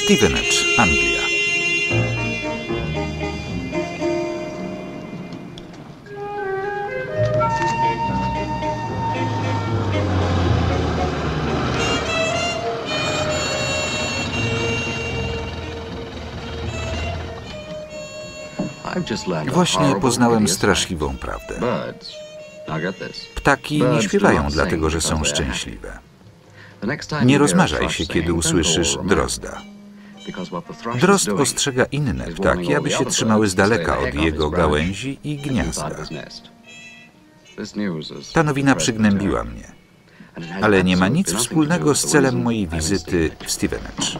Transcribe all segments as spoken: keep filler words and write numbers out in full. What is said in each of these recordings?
Stevenage, Anglia. Właśnie poznałem straszliwą prawdę. Ptaki nie śpiewają dlatego, że są szczęśliwe. Nie rozmarzaj się, kiedy usłyszysz drozda. Drozd ostrzega inne ptaki, aby się trzymały z daleka od jego gałęzi i gniazda. Ta nowina przygnębiła mnie, ale nie ma nic wspólnego z celem mojej wizyty w Stevenage.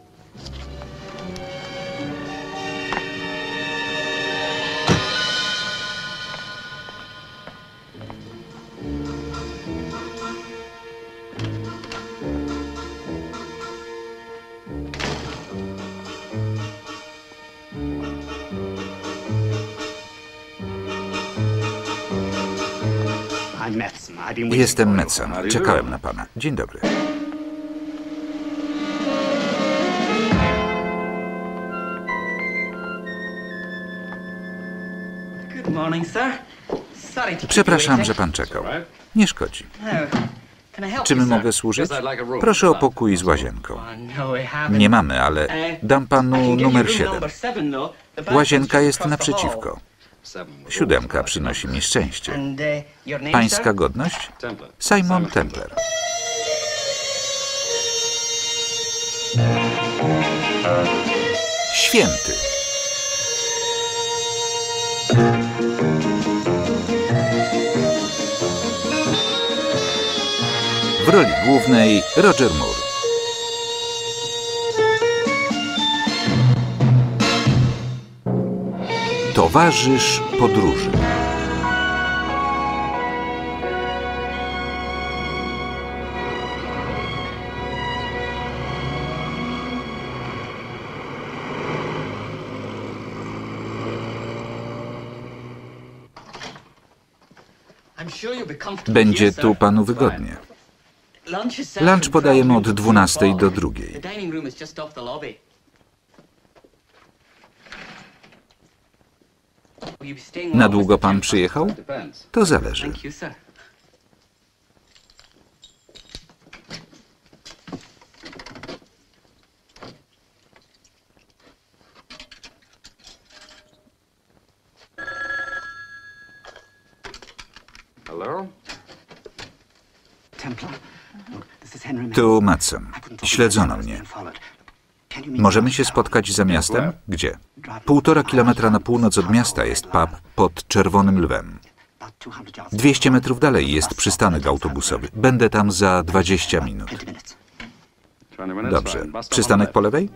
Jestem Metson. Czekałem na pana. Dzień dobry. Przepraszam, że pan czekał. Nie szkodzi. Czym mogę służyć? Proszę o pokój z łazienką. Nie mamy, ale dam panu numer siedem. Łazienka jest naprzeciwko. Siódemka przynosi mi szczęście. Pańska godność? Simon Templar. Święty. W roli głównej Roger Moore. Towarzysz podróży. Będzie tu panu wygodnie. Lunch podajemy od dwunastej do drugiej. Na długo pan przyjechał? To zależy. Tu Matson. Śledzono mnie. Możemy się spotkać za miastem? Gdzie? Półtora kilometra na północ od miasta jest pub pod Czerwonym Lwem. Dwieście metrów dalej jest przystanek autobusowy. Będę tam za dwadzieścia minut. Dobrze. Przystanek po lewej?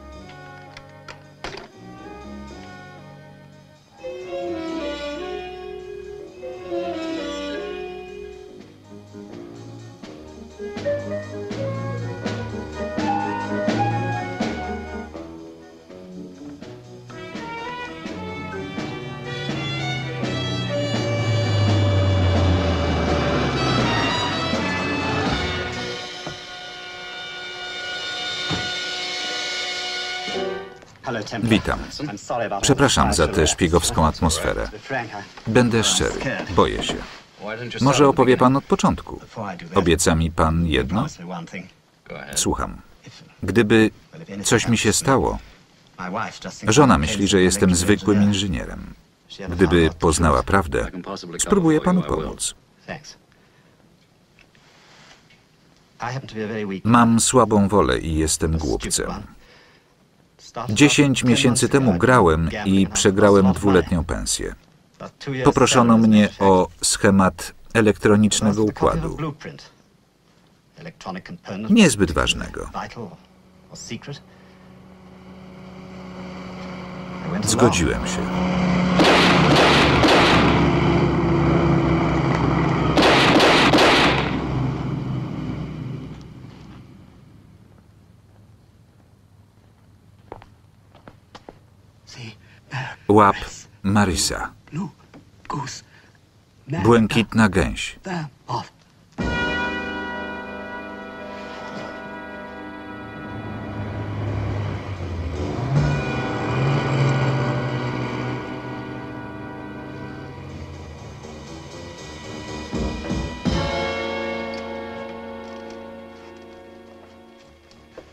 Witam. Przepraszam za tę szpiegowską atmosferę. Będę szczery. Boję się. Może opowie pan od początku. Obieca mi pan jedno? Słucham. Gdyby coś mi się stało, żona myśli, że jestem zwykłym inżynierem. Gdyby poznała prawdę, spróbuję panu pomóc. Mam słabą wolę i jestem głupcem. Dziesięć miesięcy temu grałem i przegrałem dwuletnią pensję. Poproszono mnie o schemat elektronicznego układu. Niezbyt ważnego. Zgodziłem się. Łap Marisa. Błękitna gęś.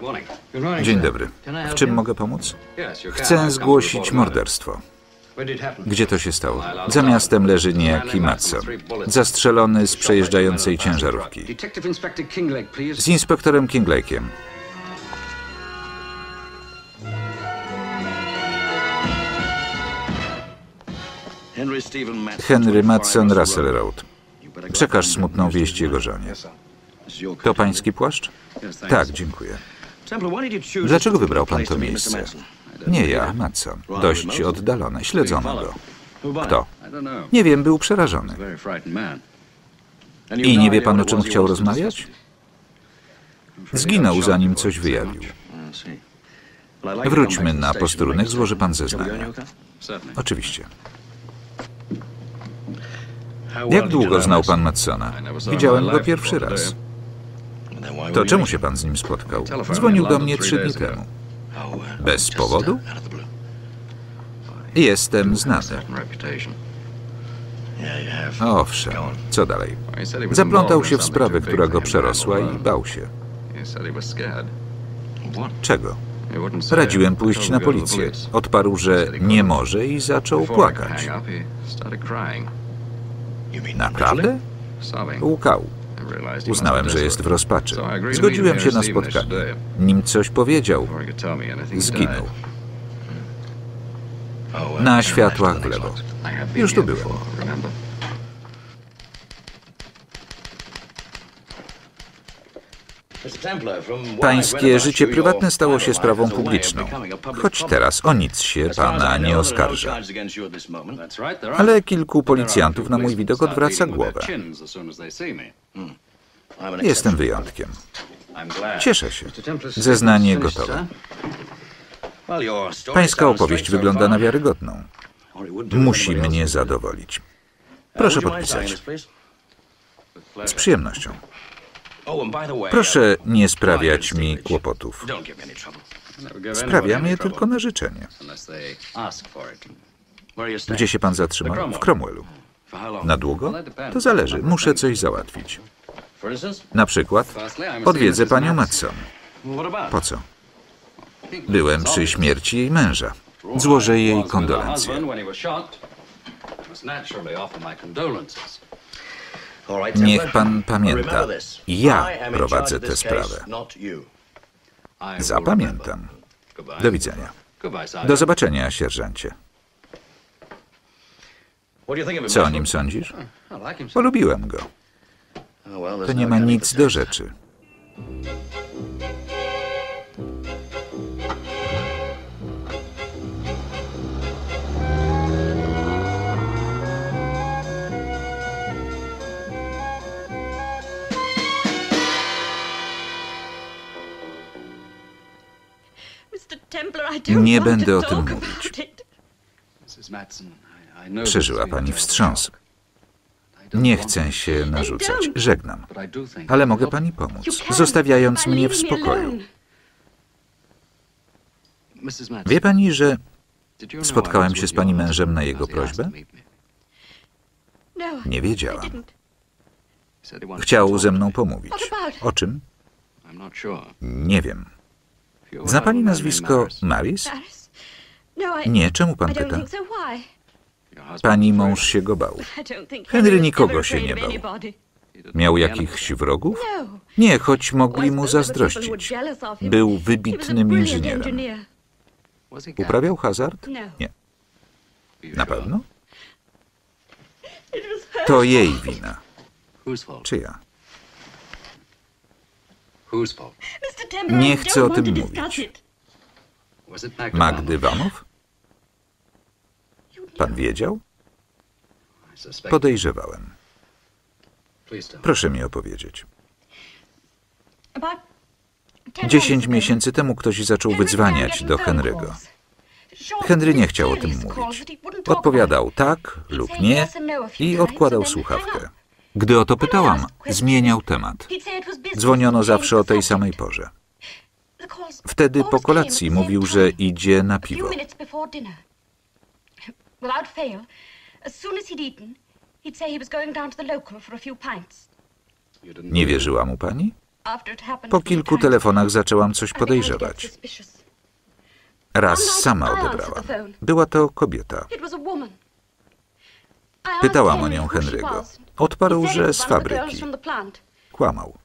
Dzień dobry. W czym mogę pomóc? Chcę zgłosić morderstwo. Gdzie to się stało? Za miastem leży niejaki Matson, zastrzelony z przejeżdżającej ciężarówki. Z inspektorem Kinglake'iem. Henry Matson, Russell Road. Przekaż smutną wieść jego żonie. To pański płaszcz? Tak, dziękuję. Dlaczego wybrał pan to miejsce? Nie ja, Matson. Dość oddalone. Śledzono go. Kto? Nie wiem, był przerażony. I nie wie pan, o czym chciał rozmawiać? Zginął, zanim coś wyjawił. Wróćmy na posterunek, złoży pan zeznania. Oczywiście. Jak długo znał pan Matsona? Widziałem go pierwszy raz. To czemu się pan z nim spotkał? Dzwonił do mnie trzy dni temu. Bez powodu? Jestem znany. Owszem, co dalej? Zaplątał się w sprawę, która go przerosła i bał się. Czego? Radziłem pójść na policję. Odparł, że nie może i zaczął płakać. Naprawdę? Łkał. Uznałem, że jest w rozpaczy. Zgodziłem się na spotkanie. Nim coś powiedział, zginął. Na światłach w lewo. Już tu byłem. Pańskie życie prywatne stało się sprawą publiczną, choć teraz o nic się pana nie oskarża. Ale kilku policjantów na mój widok odwraca głowę. Jestem wyjątkiem. Cieszę się. Zeznanie gotowe. Pańska opowieść wygląda na wiarygodną. Musi mnie zadowolić. Proszę podpisać. Z przyjemnością. Proszę nie sprawiać mi kłopotów. Sprawiam je tylko na życzenie. Gdzie się pan zatrzymał? W Cromwellu. Na długo? To zależy. Muszę coś załatwić. Na przykład odwiedzę panią Matson. Po co? Byłem przy śmierci jej męża. Złożę jej kondolencje. Niech pan pamięta, ja prowadzę tę sprawę. Zapamiętam. Do widzenia. Do zobaczenia, sierżancie. Co o nim sądzisz? Polubiłem go. To nie ma nic do rzeczy. Nie będę o tym mówić. Przeżyła pani wstrząs. Nie chcę się narzucać. Żegnam. Ale mogę pani pomóc, zostawiając mnie w spokoju. Wie pani, że spotkałem się z pani mężem na jego prośbę? Nie wiedziałam. Chciał ze mną pomówić. O czym? Nie wiem. Zna pani nazwisko Maris? Nie, czemu pan pyta? Pani mąż się go bał. Henry nikogo się nie bał. Miał jakichś wrogów? Nie, choć mogli mu zazdrościć. Był wybitnym inżynierem. Uprawiał hazard? Nie. Na pewno? To jej wina. Czyja? Nie chcę o tym mówić. Magdy Vanoff? Pan wiedział? Podejrzewałem. Proszę mi opowiedzieć. Dziesięć miesięcy temu ktoś zaczął wydzwaniać do Henry'ego. Henry nie chciał o tym mówić. Odpowiadał tak lub nie i odkładał słuchawkę. Gdy o to pytałam, zmieniał temat. Dzwoniono zawsze o tej samej porze. Wtedy po kolacji mówił, że idzie na piwo. Nie wierzyła mu pani? Po kilku telefonach zaczęłam coś podejrzewać. Raz sama odebrałam. Była to kobieta. Pytałam o nią Henry'ego. Odparł, że z fabryki. Kłamał.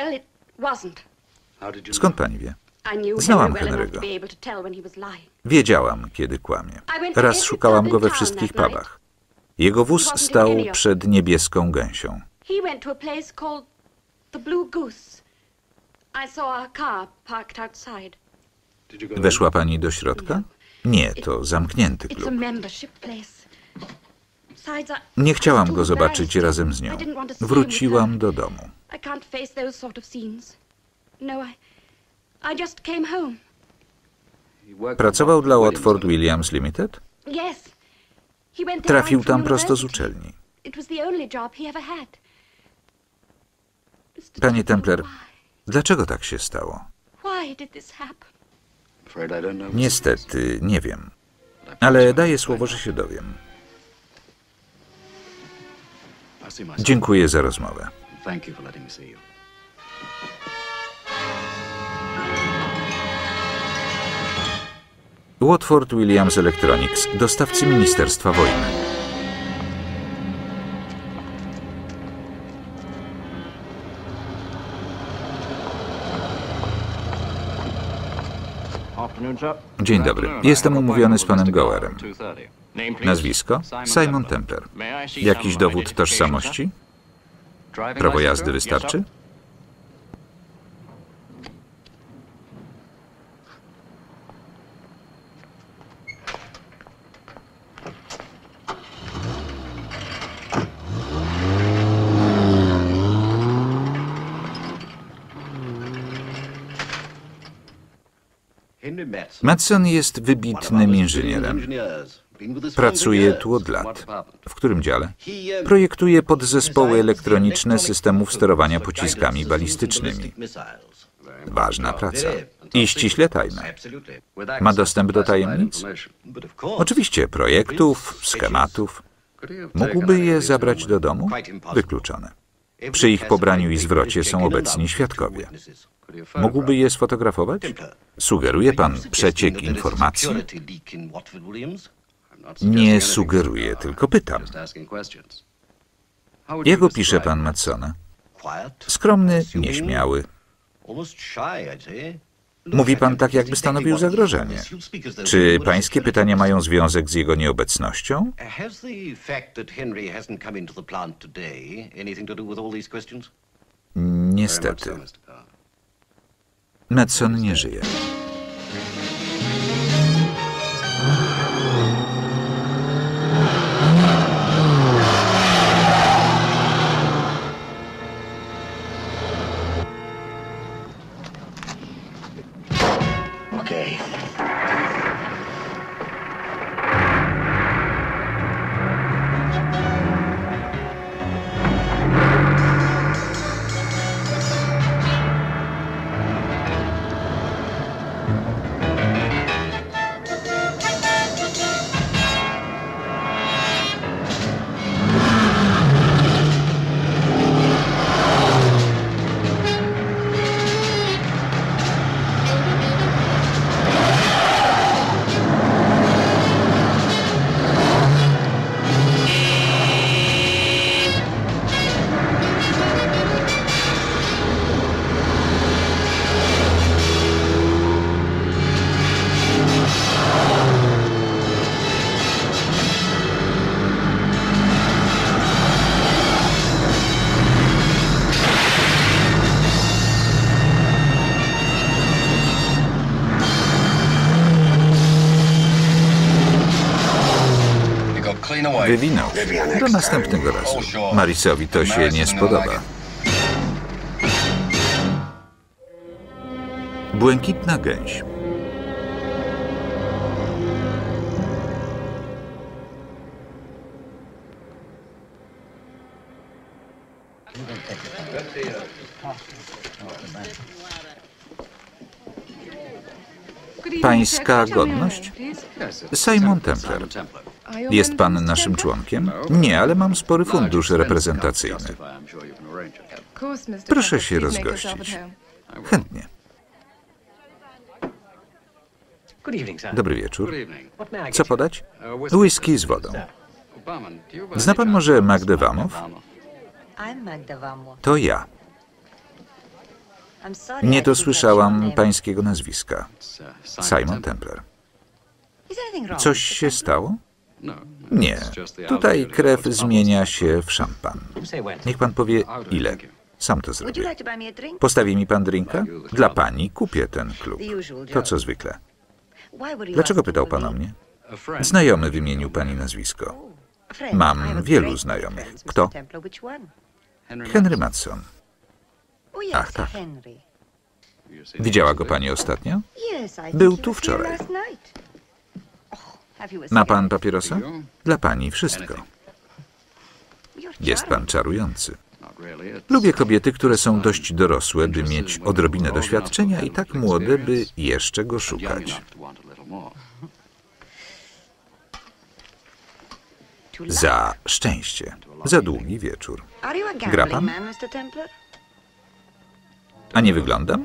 Skąd pani wie? Znałam Henry'ego. Wiedziałam, kiedy kłamie. Raz szukałam go we wszystkich pubach. Jego wóz stał przed Niebieską Gęsią. Weszła pani do środka? Nie, to zamknięty klub. Nie chciałam go zobaczyć razem z nią. Wróciłam do domu. Pracował dla Watford Williams Limited? Trafił tam prosto z uczelni. Panie Templer, dlaczego tak się stało? Niestety, nie wiem. Ale daję słowo, że się dowiem. Dziękuję za rozmowę. Watford Williams Electronics, dostawcy Ministerstwa Wojny. Dzień dobry. Jestem umówiony z panem Gowerem. Nazwisko? Simon Templer. Jakiś dowód tożsamości? Prawo jazdy wystarczy? Madsen jest wybitnym inżynierem. Pracuje tu od lat. W którym dziale? Projektuje podzespoły elektroniczne systemów sterowania pociskami balistycznymi. Ważna praca. I ściśle tajna. Ma dostęp do tajemnic? Oczywiście projektów, schematów. Mógłby je zabrać do domu? Wykluczone. Przy ich pobraniu i zwrocie są obecni świadkowie. Mógłby je sfotografować? Sugeruje pan przeciek informacji? Nie sugeruję, tylko pytam. Jak opisze pan Madsona? Skromny, nieśmiały. Mówi pan tak, jakby stanowił zagrożenie. Czy pańskie pytania mają związek z jego nieobecnością? Niestety. Madsen nie żyje. Wywinął. Do następnego razu. Marisowi to się nie spodoba. Błękitna gęś. Pańska godność? Simon Templer. Jest pan naszym członkiem? Nie, ale mam spory fundusz reprezentacyjny. Proszę się rozgościć. Chętnie. Dobry wieczór. Co podać? Whisky z wodą. Zna pan może Magdę Wamow? To ja. Nie dosłyszałam pańskiego nazwiska. Simon Templar. Coś się stało? Nie. Tutaj krew zmienia się w szampan. Niech pan powie ile. Sam to zrobię. Postawi mi pan drinka? Dla pani kupię ten klub. To co zwykle. Dlaczego pytał pan o mnie? Znajomy wymienił pani nazwisko. Mam wielu znajomych. Kto? Henry Matson. Ach, tak. Widziała go pani ostatnio? Był tu wczoraj. Ma pan papierosa? Dla pani wszystko. Jest pan czarujący. Lubię kobiety, które są dość dorosłe, by mieć odrobinę doświadczenia i tak młode, by jeszcze go szukać. Za szczęście. Za długi wieczór. Gra pan? A nie wyglądam?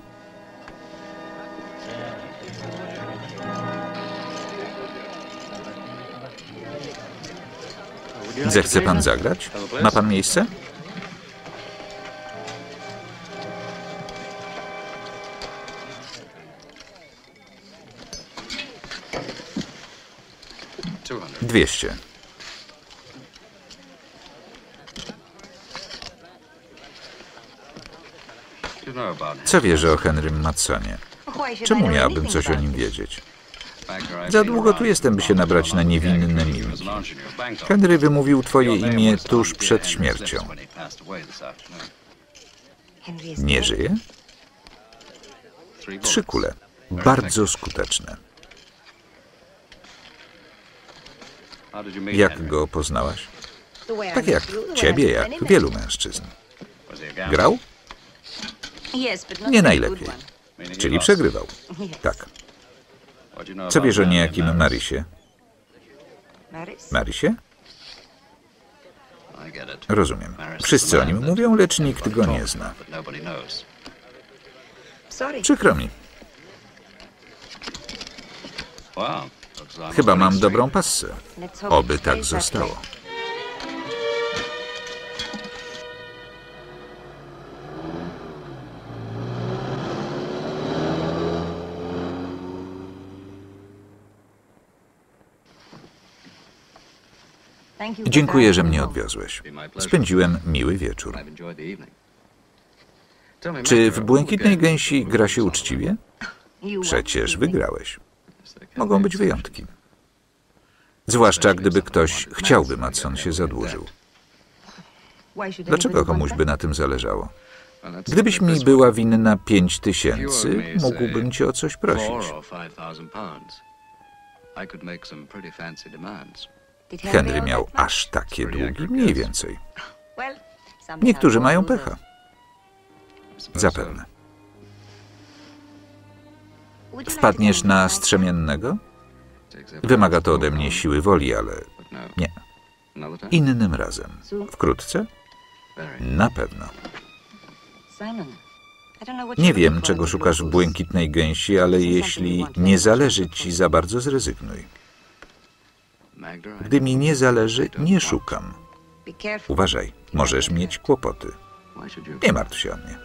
Zechce pan zagrać? Ma pan miejsce? Dwieście. Co wierzę o Henrym Matsonie? Czemu miałbym coś o nim wiedzieć? Za długo tu jestem, by się nabrać na niewinne milki. Henry wymówił twoje imię tuż przed śmiercią. Nie żyje? Trzy kule. Bardzo skuteczne. Jak go poznałaś? Tak jak ciebie, jak wielu mężczyzn. Grał? Nie najlepiej. Czyli przegrywał. Tak. Co wiesz o niejakim Marisie? Marisie? Rozumiem. Wszyscy o nim mówią, lecz nikt go nie zna. Przykro mi. Chyba mam dobrą passę. Oby tak zostało. Dziękuję, że mnie odwiozłeś. Spędziłem miły wieczór. Czy w Błękitnej Gęsi gra się uczciwie? Przecież wygrałeś. Mogą być wyjątki. Zwłaszcza gdyby ktoś chciałby, Matson się zadłużył. Dlaczego komuś by na tym zależało? Gdybyś mi była winna pięć tysięcy, mógłbym cię o coś prosić. Henry miał aż takie długi, mniej więcej. Niektórzy mają pecha. Zapewne. Wpadniesz na strzemiennego? Wymaga to ode mnie siły woli, ale nie. Innym razem. Wkrótce? Na pewno. Nie wiem, czego szukasz w Błękitnej Gęsi, ale jeśli nie zależy ci za bardzo, zrezygnuj. Gdy mi nie zależy, nie szukam. Uważaj, możesz mieć kłopoty. Nie martw się o mnie.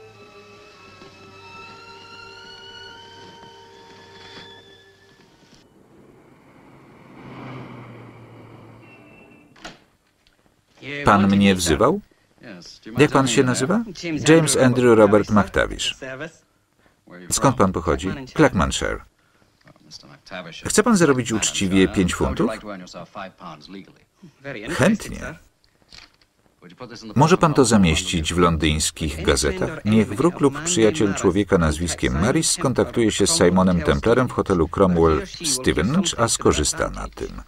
Pan mnie wzywał? Jak pan się nazywa? James Andrew Robert McTavish. Skąd pan pochodzi? Clackmannshire. Chce pan zarobić uczciwie pięć funtów? Chętnie. Może pan to zamieścić w londyńskich gazetach? Niech wróg lub przyjaciel człowieka nazwiskiem Maris skontaktuje się z Simonem Templarem w hotelu Cromwell w Stevenage, a skorzysta na tym.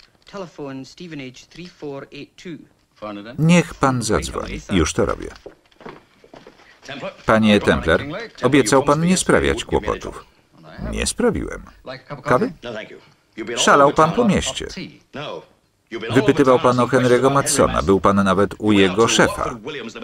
Niech pan zadzwoni. Już to robię. Panie Templar, obiecał pan nie sprawiać kłopotów. Nie sprawiłem. Kawy? Szalał pan po mieście. Wypytywał pan o Henry'ego Madsona. Był pan nawet u jego szefa.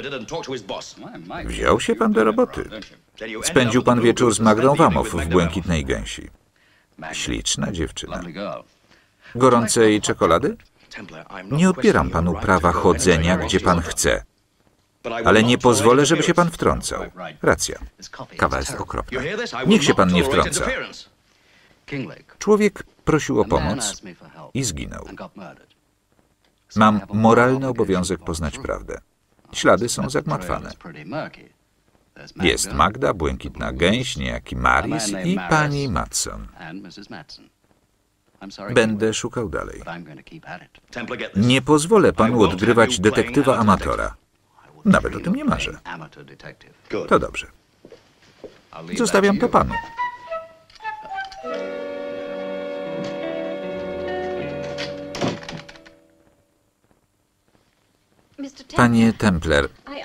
Wziął się pan do roboty. Spędził pan wieczór z Magdą Wamow w Błękitnej Gęsi. Śliczna dziewczyna. Gorącej czekolady? Nie odbieram panu prawa chodzenia, gdzie pan chce. Ale nie pozwolę, żeby się pan wtrącał. Racja. Kawa jest okropna. Niech się pan nie wtrąca. Człowiek prosił o pomoc i zginął. Mam moralny obowiązek poznać prawdę. Ślady są zagmatwane. Jest Magda, Błękitna Gęś, niejaki Maris i pani Madson. Będę szukał dalej. Nie pozwolę panu odgrywać detektywa amatora. Nawet o tym nie marzę. To dobrze. Zostawiam to panu. Panie Templer,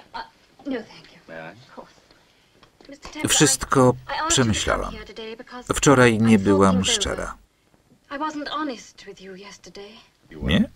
wszystko przemyślałam. Wczoraj nie byłam szczera. Nie?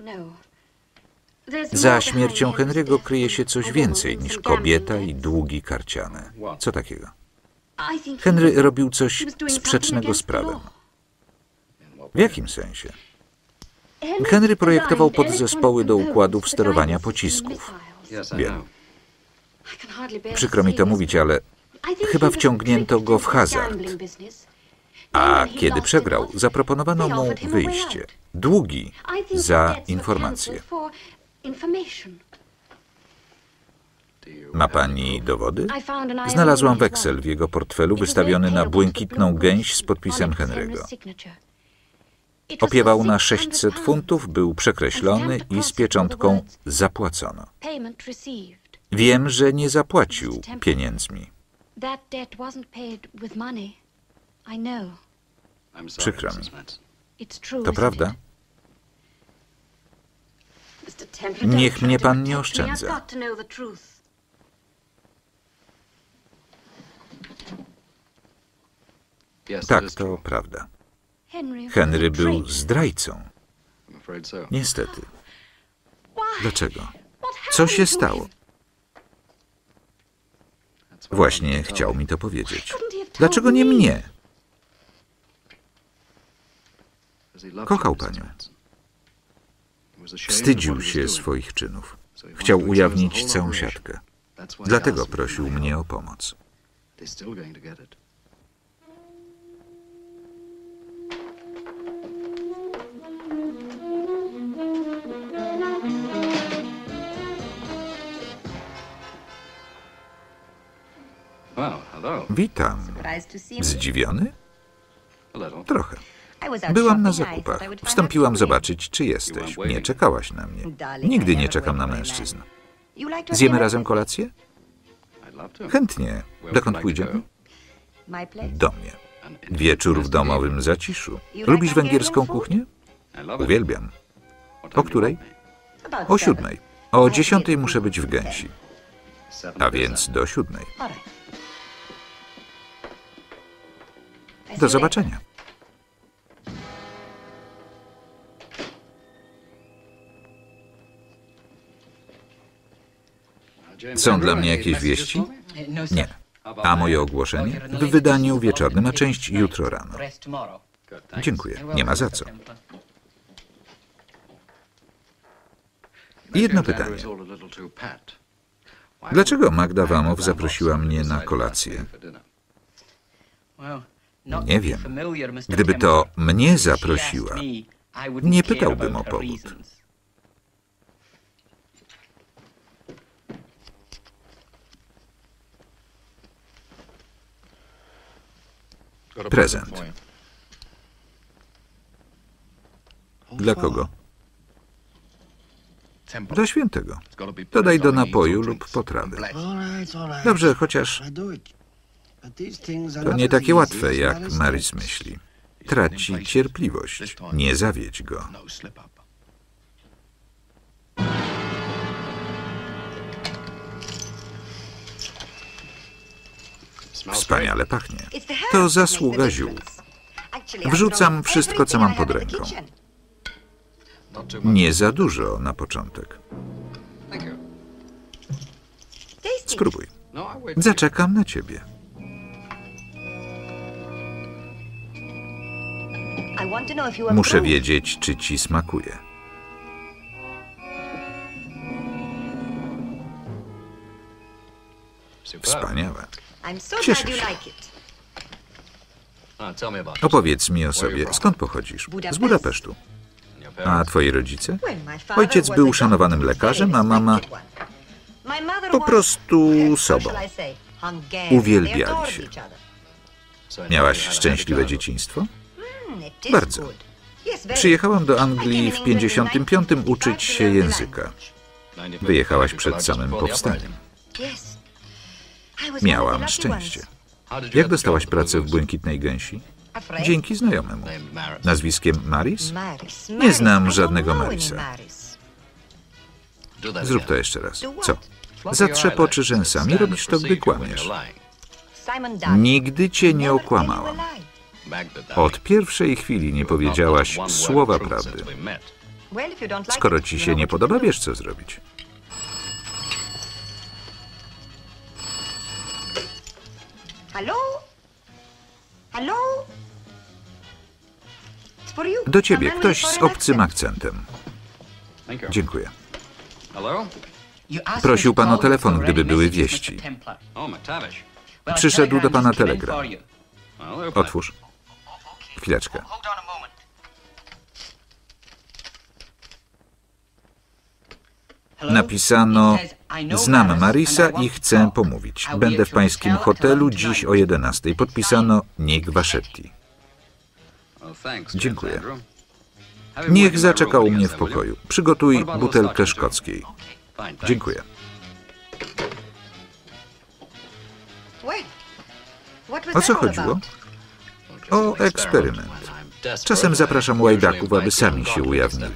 Za śmiercią Henry'ego kryje się coś więcej niż kobieta i długi karciane. Co takiego? Henry robił coś sprzecznego z prawem. W jakim sensie? Henry projektował podzespoły do układów sterowania pocisków. Wiem. Przykro mi to mówić, ale chyba wciągnięto go w hazard. A kiedy przegrał, zaproponowano mu wyjście. Długi za informacje. Ma pani dowody? Znalazłam weksel w jego portfelu wystawiony na Błękitną Gęś z podpisem Henry'ego. Opiewał na sześćset funtów, był przekreślony i z pieczątką zapłacono. Wiem, że nie zapłacił pieniędzmi. Przykro mi. To prawda? Niech mnie pan nie oszczędza. Tak, to prawda. Henry był zdrajcą. Niestety. Dlaczego? Co się stało? Właśnie chciał mi to powiedzieć. Dlaczego nie mnie? Kochał panią. Wstydził się swoich czynów. Chciał ujawnić całą siatkę. Dlatego prosił mnie o pomoc. Witam. Zdziwiony? Trochę. Byłam na zakupach. Wstąpiłam zobaczyć, czy jesteś. Nie czekałaś na mnie. Nigdy nie czekam na mężczyzn. Zjemy razem kolację? Chętnie. Dokąd pójdziemy? Do mnie. Wieczór w domowym zaciszu. Lubisz węgierską kuchnię? Uwielbiam. O której? O siódmej. O dziesiątej muszę być w Gęsi. A więc do siódmej. Do zobaczenia. Są dla mnie jakieś wieści? Nie. A moje ogłoszenie? W wydaniu wieczornym, a część jutro rano. Dziękuję. Nie ma za co. I jedno pytanie. Dlaczego Magda Wamow zaprosiła mnie na kolację? Nie wiem. Gdyby to mnie zaprosiła, nie pytałbym o powód. Prezent. Dla kogo? Dla świętego. Dodaj do napoju lub potrawy. Dobrze, chociaż to nie takie łatwe, jak Maris myśli. Traci cierpliwość. Nie zawiedź go. Wspaniale pachnie. To zasługa ziół. Wrzucam wszystko, co mam pod ręką. Nie za dużo na początek. Spróbuj. Zaczekam na ciebie. Muszę wiedzieć, czy ci smakuje. Wspaniałe. Cieszę się. Opowiedz mi o sobie. Skąd pochodzisz? Z Budapesztu. A twoi rodzice? Ojciec był szanowanym lekarzem, a mama po prostu sobą. Uwielbiali się. Miałaś szczęśliwe dzieciństwo? Bardzo. Przyjechałam do Anglii w pięćdziesiątym piątym uczyć się języka. Wyjechałaś przed samym powstaniem. Miałam szczęście. Jak dostałaś pracę w Błękitnej Gęsi? Dzięki znajomemu. Nazwiskiem Maris? Nie znam żadnego Marisa. Zrób to jeszcze raz. Co? Zatrzepoczy rzęsami, robisz to, gdy kłamiesz. Nigdy cię nie okłamałam. Od pierwszej chwili nie powiedziałaś słowa prawdy. Skoro ci się nie podoba, wiesz, co zrobić. Do ciebie ktoś z obcym akcentem. Dziękuję. Prosił pan o telefon, gdyby były wieści. Przyszedł do pana telegram. Otwórz. Chwileczkę. Napisano: znam Marisa i chcę pomówić. Będę w pańskim hotelu dziś o jedenastej. Podpisano Nick Vachetti. Dziękuję. Niech zaczeka u mnie w pokoju. Przygotuj butelkę szkockiej. Dziękuję. O co chodziło? O eksperyment. Czasem zapraszam łajdaków, aby sami się ujawnili.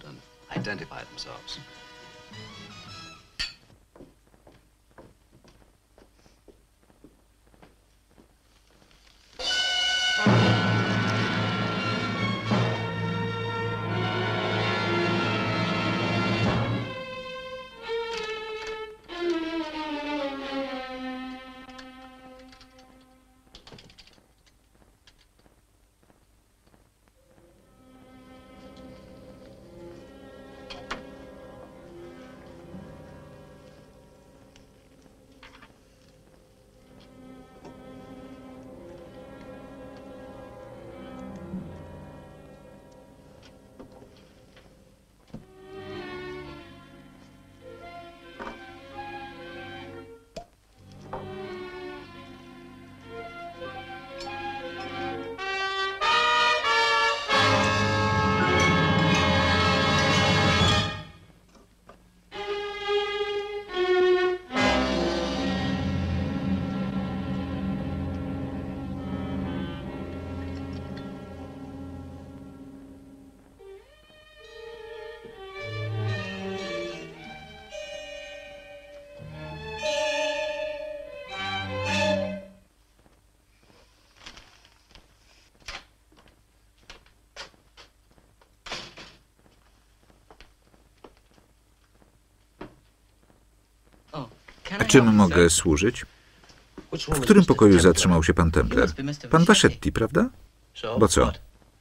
Czym mogę służyć? W którym pokoju zatrzymał się pan Templer? Pan Vachetti, prawda? Bo co?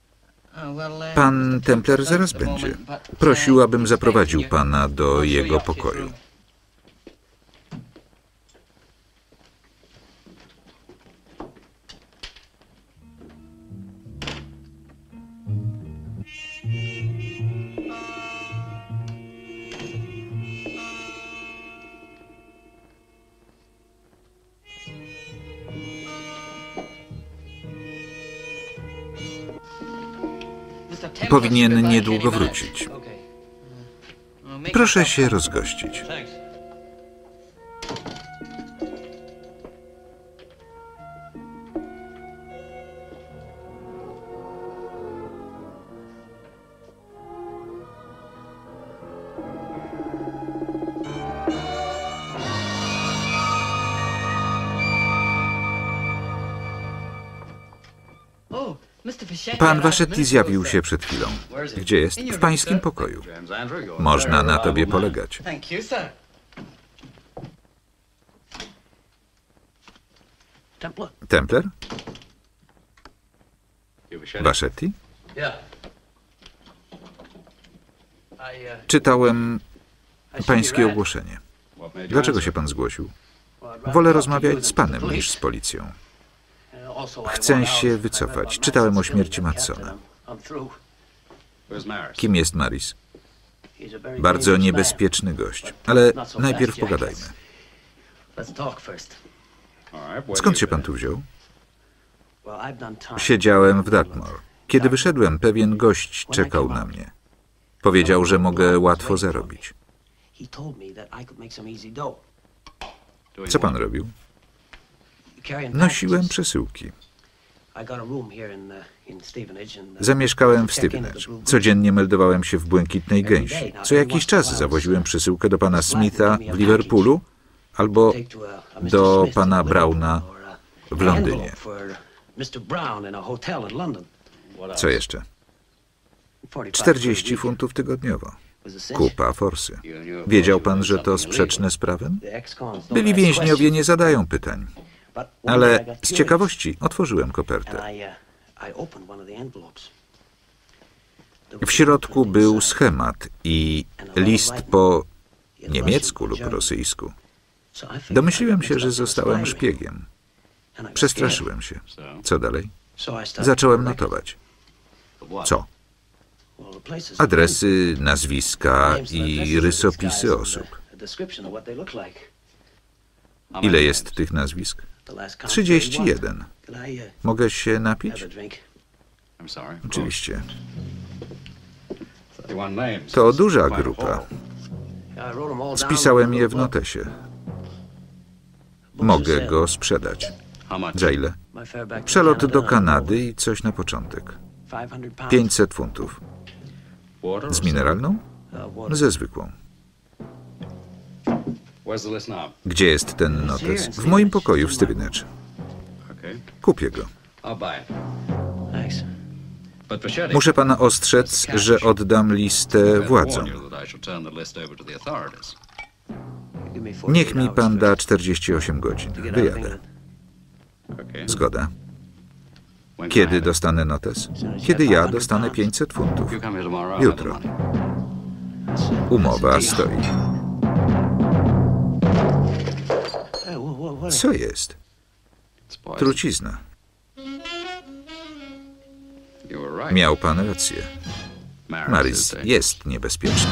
Pan Templer zaraz będzie. Prosił, abym zaprowadził pana do jego pokoju. Powinien niedługo wrócić. Proszę się rozgościć. Pan Vachetti zjawił się przed chwilą. Gdzie jest? W pańskim pokoju. Można na tobie polegać. Templar? Vachetti? Czytałem pańskie ogłoszenie. Dlaczego się pan zgłosił? Wolę rozmawiać z panem niż z policją. Chcę się wycofać. Czytałem o śmierci Madsona. Kim jest Maris? Bardzo niebezpieczny gość. Ale najpierw pogadajmy. Skąd się pan tu wziął? Siedziałem w Dartmoor. Kiedy wyszedłem, pewien gość czekał na mnie. Powiedział, że mogę łatwo zarobić. Co pan robił? Nosiłem przesyłki. Zamieszkałem w Stevenage. Codziennie meldowałem się w Błękitnej Gęsi. Co jakiś czas zawoziłem przesyłkę do pana Smitha w Liverpoolu albo do pana Browna w Londynie. Co jeszcze? czterdzieści funtów tygodniowo. Kupa forsy. Wiedział pan, że to sprzeczne z prawem? Byli więźniowie nie zadają pytań. Ale z ciekawości otworzyłem kopertę. W środku był schemat i list po niemiecku lub rosyjsku. Domyśliłem się, że zostałem szpiegiem. Przestraszyłem się. Co dalej? Zacząłem notować. Co? Adresy, nazwiska i rysopisy osób. Ile jest tych nazwisk? trzydzieści jeden. Mogę się napić? Oczywiście. To duża grupa. Spisałem je w notesie. Mogę go sprzedać. Za ile? Przelot do Kanady i coś na początek. pięćset funtów. Z mineralną? Ze zwykłą. Gdzie jest ten notes? W moim pokoju w Stevenage. Kupię go. Muszę pana ostrzec, że oddam listę władzom. Niech mi pan da czterdzieści osiem godzin. Wyjadę. Zgoda. Kiedy dostanę notes? Kiedy ja dostanę pięćset funtów. Jutro. Umowa stoi. Co jest? Trucizna. Miał pan rację. Maris jest niebezpieczny.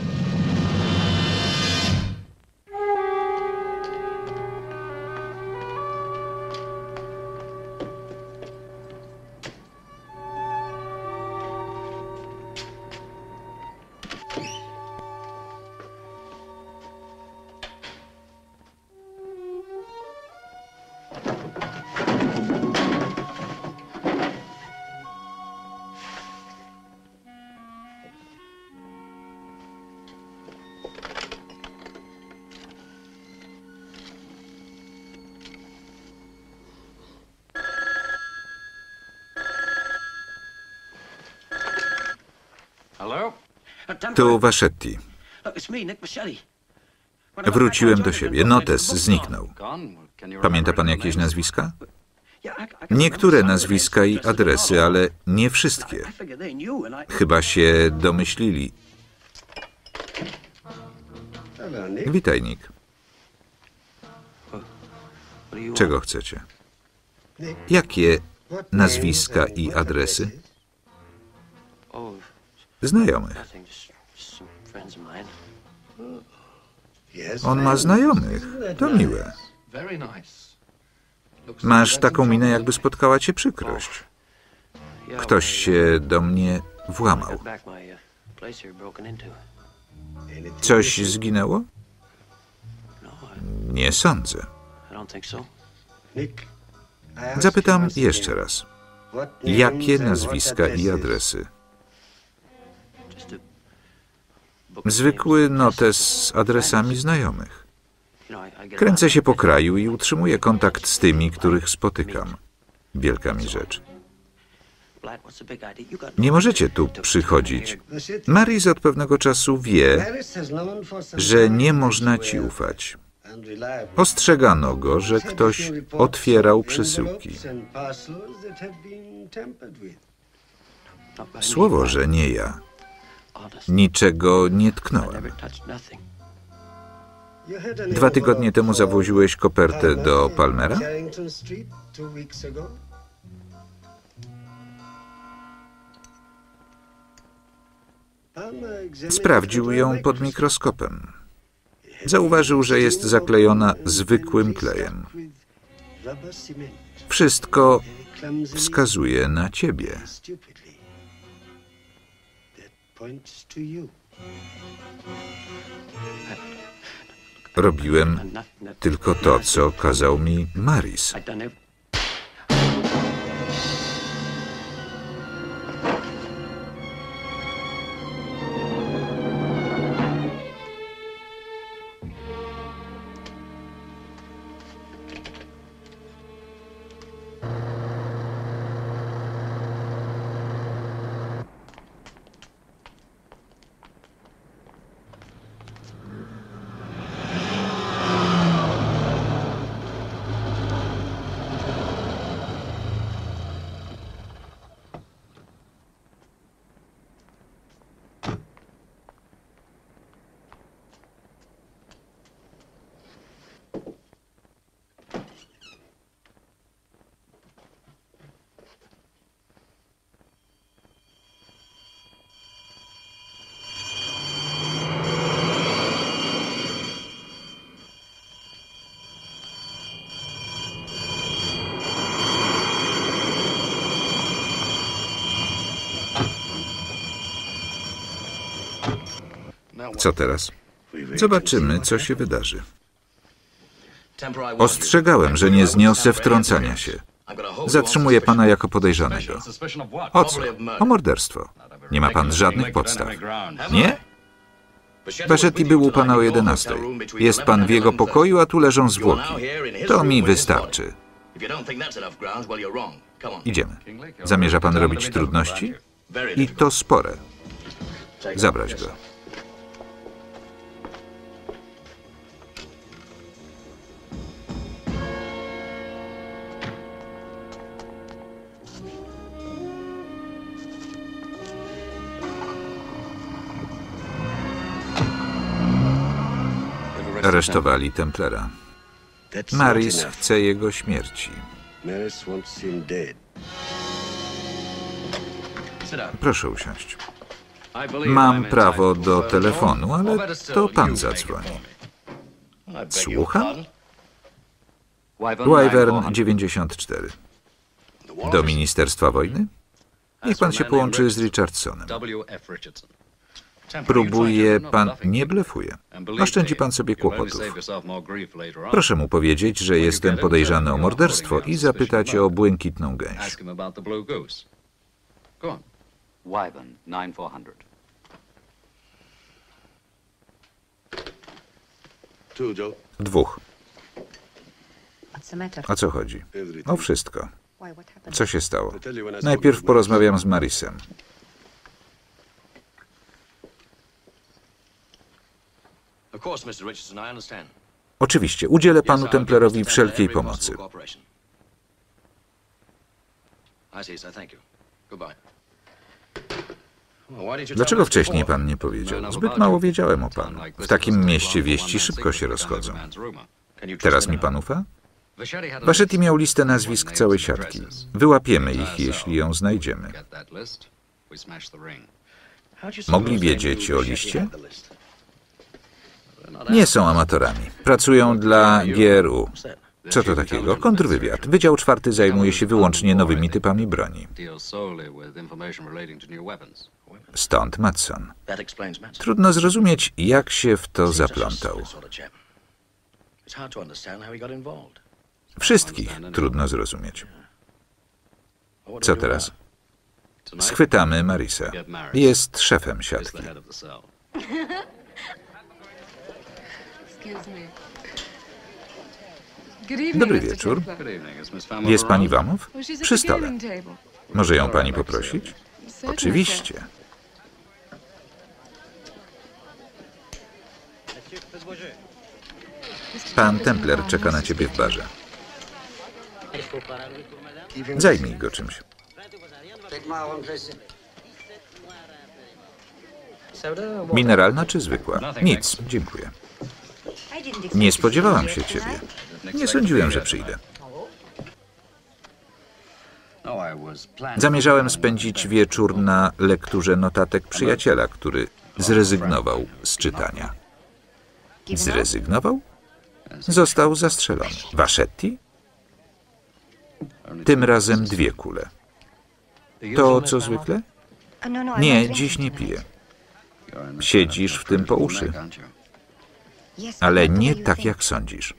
Tu Vachetti. Wróciłem do siebie. Notes zniknął. Pamięta pan jakieś nazwiska? Niektóre nazwiska i adresy, ale nie wszystkie. Chyba się domyślili. Witaj, Nick. Czego chcecie? Jakie nazwiska i adresy? Znajomych. On ma znajomych. To miłe. Masz taką minę, jakby spotkała cię przykrość. Ktoś się do mnie włamał. Coś zginęło? Nie sądzę. Zapytam jeszcze raz. Jakie nazwiska i adresy? Zwykły notes z adresami znajomych. Kręcę się po kraju i utrzymuję kontakt z tymi, których spotykam. Wielka mi rzecz. Nie możecie tu przychodzić. Maris od pewnego czasu wie, że nie można ci ufać. Ostrzegano go, że ktoś otwierał przesyłki. Słowo, że nie ja. Niczego nie tknąłem. Dwa tygodnie temu zawoziłeś kopertę do Palmera? Sprawdził ją pod mikroskopem. Zauważył, że jest zaklejona zwykłym klejem. Wszystko wskazuje na ciebie. Robiłem tylko to, co kazał mi Maris. Co teraz? Zobaczymy, co się wydarzy. Ostrzegałem, że nie zniosę wtrącania się. Zatrzymuję pana jako podejrzanego. O co? O morderstwo. Nie ma pan żadnych podstaw. Nie? Bassetti był u pana o jedenastej. Jest pan w jego pokoju, a tu leżą zwłoki. To mi wystarczy. Idziemy. Zamierza pan robić trudności? I to spore. Zabrać go. Aresztowali Templera. Maris chce jego śmierci. Proszę usiąść. Mam prawo do telefonu, ale to pan zadzwoni. Słucham? Wyvern dziewięćdziesiąt cztery. Do Ministerstwa Wojny? Niech pan się połączy z Richardsonem. Próbuje pan... Nie blefuje. Oszczędzi pan sobie kłopotów. Proszę mu powiedzieć, że jestem podejrzany o morderstwo i zapytać o błękitną gęś. Dwóch. O co chodzi? O wszystko. Co się stało? Najpierw porozmawiam z Marisem. Oczywiście, udzielę panu Templerowi wszelkiej pomocy. Dlaczego wcześniej pan nie powiedział? Zbyt mało wiedziałem o panu. W takim mieście wieści szybko się rozchodzą. Teraz mi pan ufa? Bassetti miał listę nazwisk całej siatki. Wyłapiemy ich, jeśli ją znajdziemy. Mogli wiedzieć o liście? Nie są amatorami. Pracują dla G R U. Co to takiego? Kontrwywiad. Wydział czwarty zajmuje się wyłącznie nowymi typami broni. Stąd Madson. Trudno zrozumieć, jak się w to zaplątał. Wszystkich trudno zrozumieć. Co teraz? Schwytamy Marisa. Jest szefem siatki. Dobry wieczór. Jest pani Wamow? Przy stole. Może ją pani poprosić? Oczywiście. Pan Templer czeka na ciebie w barze. Zajmij go czymś. Mineralna czy zwykła? Nic, dziękuję. Nie spodziewałam się ciebie. Nie sądziłem, że przyjdę. Zamierzałem spędzić wieczór na lekturze notatek przyjaciela, który zrezygnował z czytania. Zrezygnował? Został zastrzelony. Vachetti? Tym razem dwie kule. To co zwykle? Nie, dziś nie piję. Siedzisz w tym po uszy. Ale nie tak, jak sądzisz.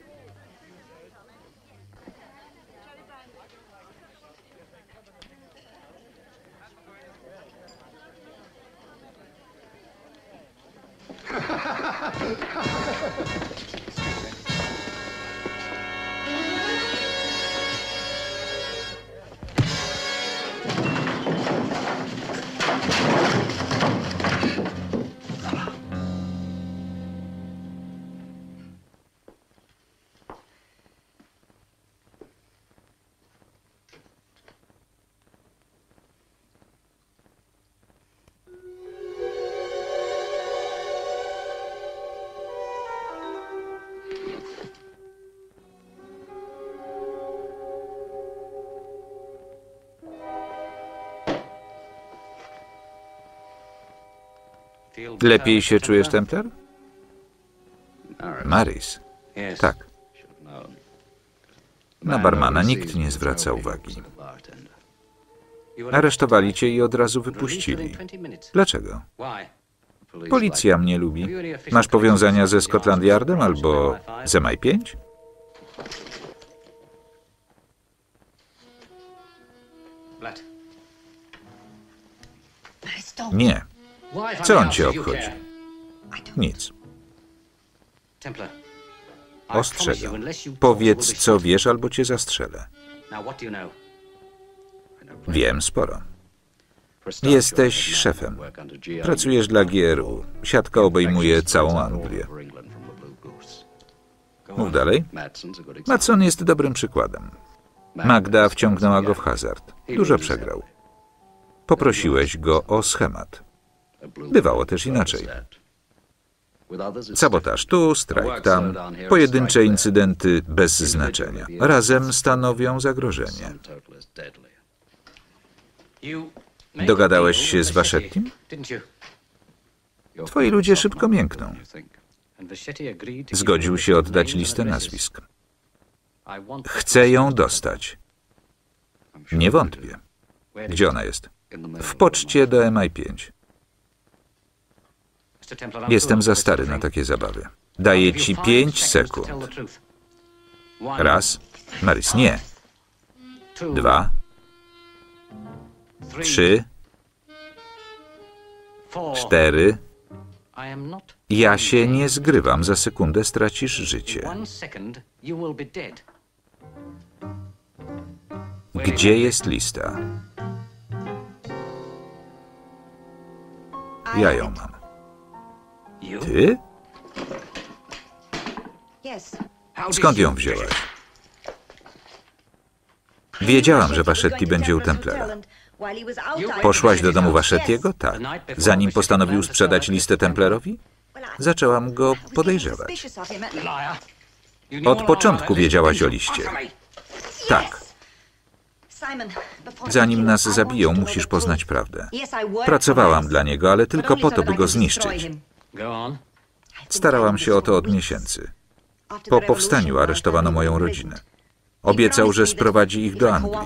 Lepiej się czujesz, Templer? Maris. Tak. Na barmana nikt nie zwraca uwagi. Aresztowali cię i od razu wypuścili. Dlaczego? Policja mnie lubi. Masz powiązania ze Scotland Yardem albo z M I pięć? Nie. Co on cię obchodzi? Nic. Ostrzegam. Powiedz, co wiesz, albo cię zastrzelę. Wiem sporo. Jesteś szefem. Pracujesz dla G R U. Siatka obejmuje całą Anglię. Mów dalej. Matson jest dobrym przykładem. Magda wciągnęła go w hazard. Dużo przegrał. Poprosiłeś go o schemat. Bywało też inaczej. Sabotaż tu, strajk tam, pojedyncze incydenty bez znaczenia. Razem stanowią zagrożenie. Dogadałeś się z Vachettim? Twoi ludzie szybko miękną. Zgodził się oddać listę nazwisk. Chcę ją dostać. Nie wątpię. Gdzie ona jest? W poczcie do M I pięć. Jestem za stary na takie zabawy. Daję ci pięć sekund. Raz. Maris, nie. Dwa. Trzy. Cztery. Ja się nie zgrywam. Za sekundę stracisz życie. Gdzie jest lista? Ja ją mam. Ty? Skąd ją wzięłaś? Wiedziałam, że Vachetti będzie u Templera. Poszłaś do domu Vachettiego? Tak. Zanim postanowił sprzedać listę Templerowi? Zaczęłam go podejrzewać. Od początku wiedziałaś o liście. Tak. Zanim nas zabiją, musisz poznać prawdę. Pracowałam dla niego, ale tylko po to, by go zniszczyć. Starałam się o to od miesięcy. Po powstaniu aresztowano moją rodzinę. Obiecał, że sprowadzi ich do Anglii.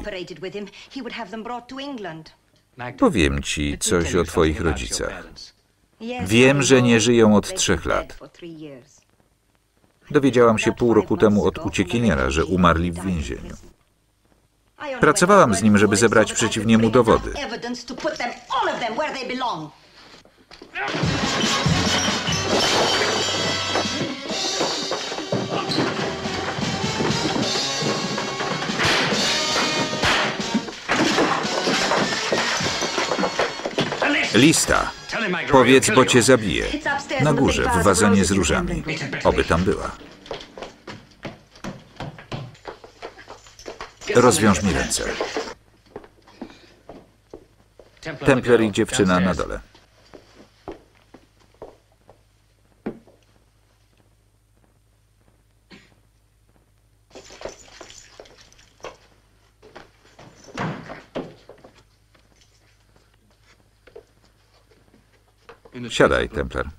Powiem ci coś o twoich rodzicach. Wiem, że nie żyją od trzech lat. Dowiedziałam się pół roku temu od uciekiniera, że umarli w więzieniu. Pracowałam z nim, żeby zebrać przeciw niemu dowody. Lista. Powiedz, bo cię zabiję. Na górze, w wazonie z różami. Oby tam była. Rozwiąż mi ręce. Templar i dziewczyna na dole. Siadaj, Templar.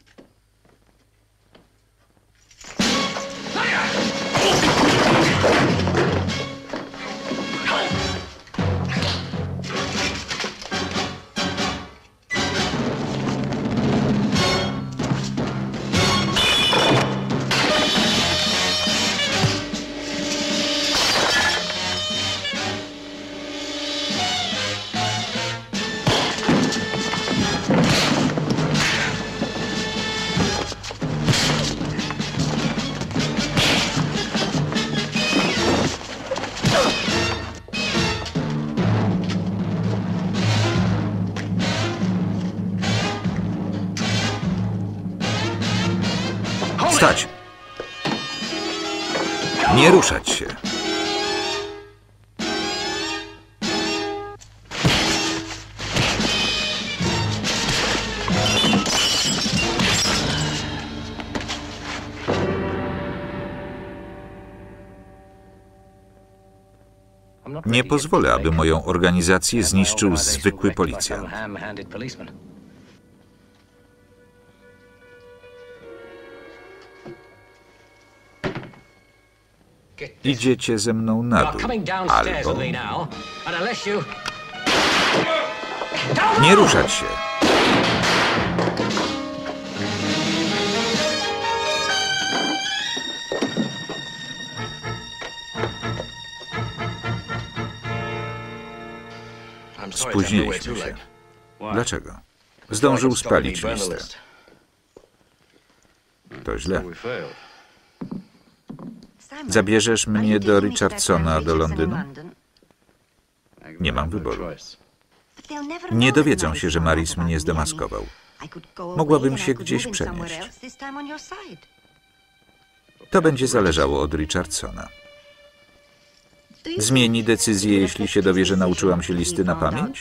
Stać! Nie ruszać się. Nie pozwolę, aby moją organizację zniszczył zwykły policjant. Idziecie ze mną na dół, albo... Nie ruszać się! Spóźniliśmy się. Dlaczego? Zdążył spalić listę. To źle. Zabierzesz mnie do Richardsona, do Londynu? Nie mam wyboru. Nie dowiedzą się, że Maris mnie zdemaskował. Mogłabym się gdzieś przenieść. To będzie zależało od Richardsona. Zmieni decyzję, jeśli się dowie, że nauczyłam się listy na pamięć?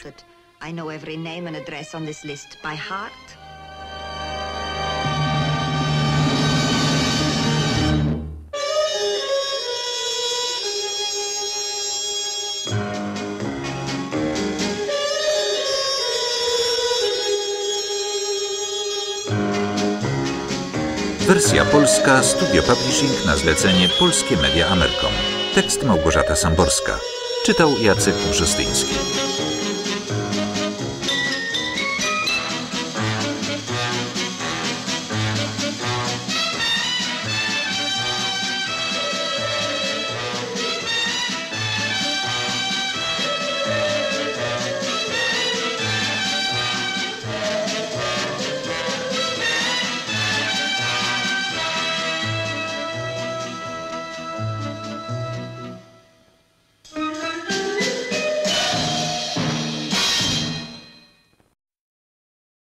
Wersja polska, Studio Publishing na zlecenie Polskie Media Amerkom. Tekst Małgorzata Samborska. Czytał Jacek Brzostyński.